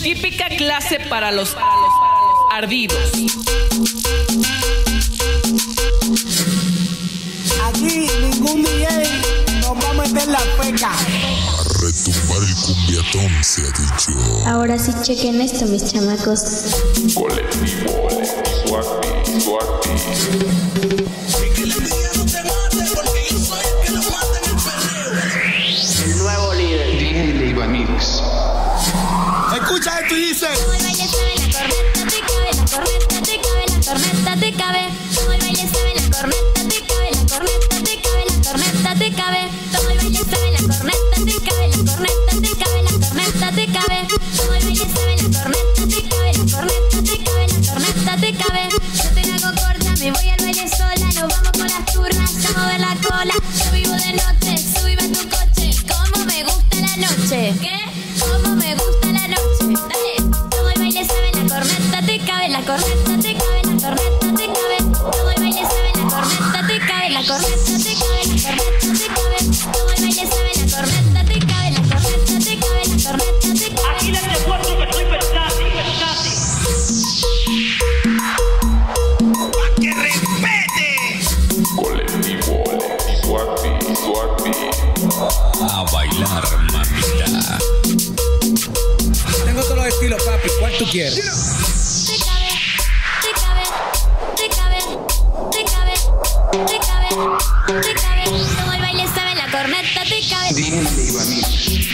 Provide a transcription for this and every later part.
Típica clase para los ardidos. Aquí ningún DJ nos va a meter la peca. A retumbar el cumbiatón se ha dicho. Ahora sí chequen esto, mis chamacos. Colectivo Swati. El nuevo líder. DJ Leiva Mix. Escucha esto y dice. Como el baile sabe la corneta, te cabe la corneta, te cabe la corneta, te cabe. Como el baile sabe la corneta, te cabe la corneta, te cabe la corneta, te cabe. Como el baile sabe la corneta, te cabe la corneta, te cabe la corneta, te cabe. Como el baile sabe la corneta, te cabe la corneta, te cabe la corneta, te cabe. Yo te la hago corta, me voy al baile sola, nos vamos con las turnas, a mover la cola. Yo vivo de noche, subime a tu coche, como me gusta la noche. ¿Qué? Como me gusta la noche. Dale. Todo el baile sabe la corneta, te cabe la corneta, te cabe la corneta, te cabe. Todo el baile sabe la corneta, te cabe la corneta, te cabe la corneta, te cabe. Todo el baile sabe la corneta, te cabe la corneta, te cabe la corneta, te cabe. Aquí les recuerdo que soy versátil. ¡Pa' que respete! Colectivo Swati. A bailar, mamita. Tengo todos los estilos, papi. ¿Cuál tú quieres? Te cabe, te cabe, te cabe, te cabe, te cabe, te cabe. Todo el baile sabe la corneta, te cabe. DJ Leiva Mix.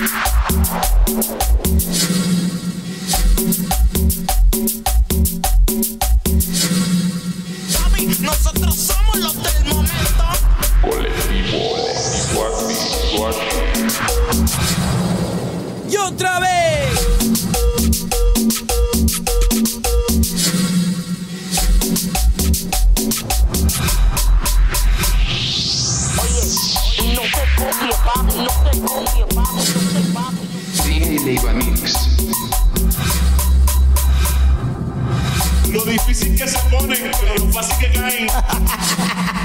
Papi, nosotros somos los del momento. Colectivo Swati. Y otra vez. DJ Leiva Mix. Lo difícil que se ponen, pero lo fácil que caen.